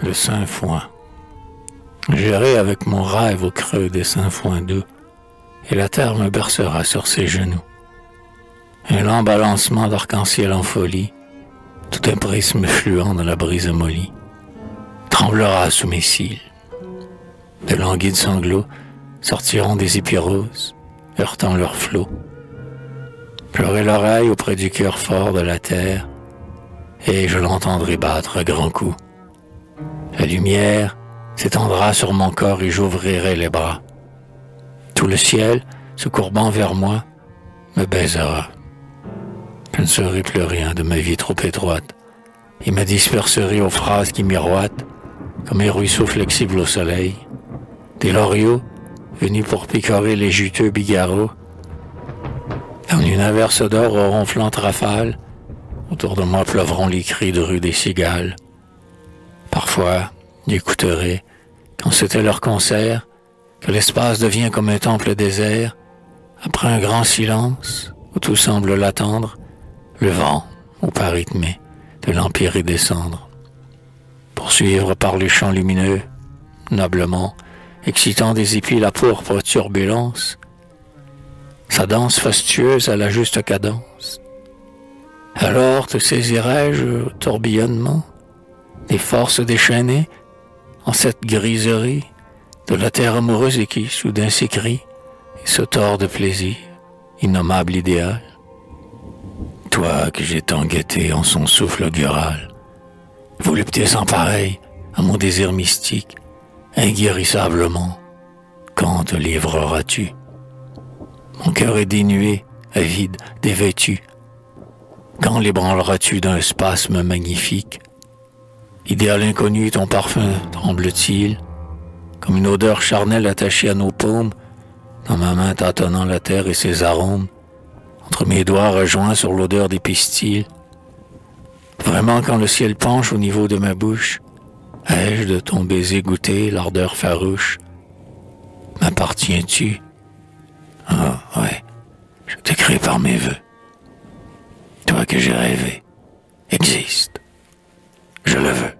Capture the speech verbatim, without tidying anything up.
de Saint-Foin. J'irai avec mon rêve au creux des Saint-Foin doux, et la terre me bercera sur ses genoux. Un lent balancement d'arc-en-ciel en folie, tout un prisme fluant dans la brise mollie, tremblera sous mes cils. De languides sanglots sortiront des épis roses, heurtant leurs flots. J'aurai l'oreille auprès du cœur fort de la terre, et je l'entendrai battre à grands coups. La lumière s'étendra sur mon corps et j'ouvrirai les bras. Tout le ciel, se courbant vers moi, me baisera. Je ne saurai plus rien de ma vie trop étroite et me disperserai aux phrases qui miroitent comme un ruisseau flexible au soleil. Des loriots, venus pour picorer les juteux bigarreaux, comme une averse d'or aux ronflantes rafales, autour de moi pleuvront les cris de rue des cigales. Parfois, j'écouterai, quand c'était leur concert, que l'espace devient comme un temple désert, après un grand silence, où tout semble l'attendre, le vent, au pas rythmé, de l'empirer descendre. Poursuivre par les champs lumineux, noblement, excitant des épis la pourpre turbulence, sa danse fastueuse à la juste cadence. Alors te saisirai-je au tourbillonnement des forces déchaînées en cette griserie de la terre amoureuse et qui soudain s'écrie et se tord de plaisir, innommable idéal. Toi que j'ai tant guetté en son souffle augural, volupté sans pareil à mon désir mystique, inguérissablement, quand te livreras-tu? Mon cœur est dénué, avide, dévêtu. Quand l'ébranleras-tu d'un spasme magnifique? Idéal inconnu, ton parfum tremble-t-il, comme une odeur charnelle attachée à nos paumes, dans ma main tâtonnant la terre et ses arômes, entre mes doigts rejoints sur l'odeur des pistils. Vraiment, quand le ciel penche au niveau de ma bouche, ai-je de ton baiser goûté l'ardeur farouche? M'appartiens-tu? Ah, ouais, je te crée par mes vœux. Toi que j'ai rêvé, existe. Je le veux.